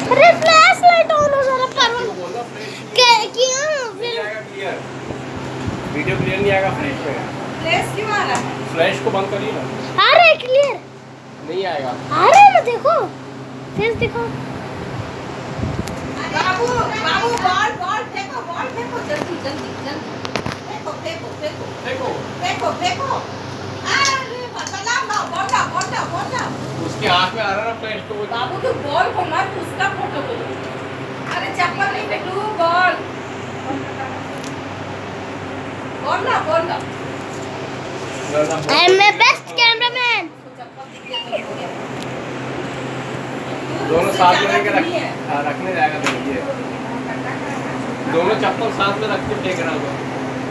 अरे flash light on हो जरा पर क्या किया फिर क्लियर वीडियो क्लियर नहीं आएगा फ्लैश में। फ्लैश क्यों आ रहा है? फ्लैश को बंद करिए ना। आ रहा है क्लियर नहीं आएगा। आ रहा है ना देखो फेस दिखाओ। बाबू बाबू बॉल बॉल फेंको जल्दी जल्दी जल्दी फेंको फेंको फेंको देखो फेंको फेंको। अरे चला ना बॉल जा उसके हाथ में आ रहा है ना फ्लैश तो। बाबू तू बॉल को मत उसका फोटो को। अरे चप्पल नहीं फेंकू ball ball I am best cameraman. दोनों साथ में लेके रखने जाएगा तो ये दोनों चप्पल साथ में रख के फेंक रहा होगा।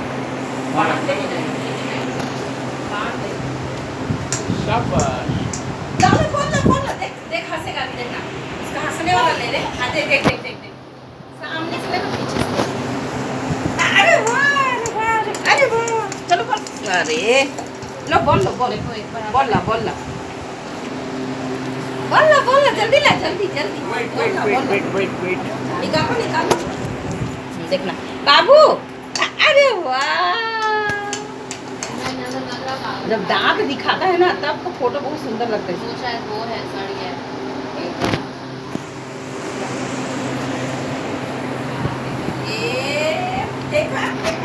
शाबाश बोल देख हंसेगा भी देखना इसका हंसने वाला ले ले। देख सामने से ले तो पीछे से। अरे वाह चलो बोल। अरे लो बोल जल्दी ला जल्दी वेट निकालो देखना बाबू। अरे वाह जब दांत दिखाता है ना तब तो फोटो बहुत सुंदर लगता है। वो शायद वो है सड़ गया ये देखा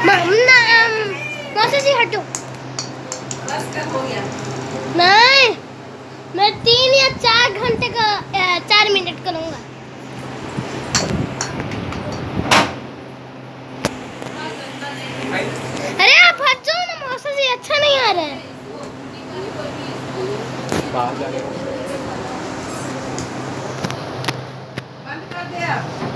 मौसी जी हटो। बस कर हो गया। नहीं मैं 3 या 4 घंटे का 4 मिनट करूँगा। अरे आप हट जाओ ना मौसा जी अच्छा नहीं आ रहा है। बाहर जा रहे हो। बंद कर दे आप।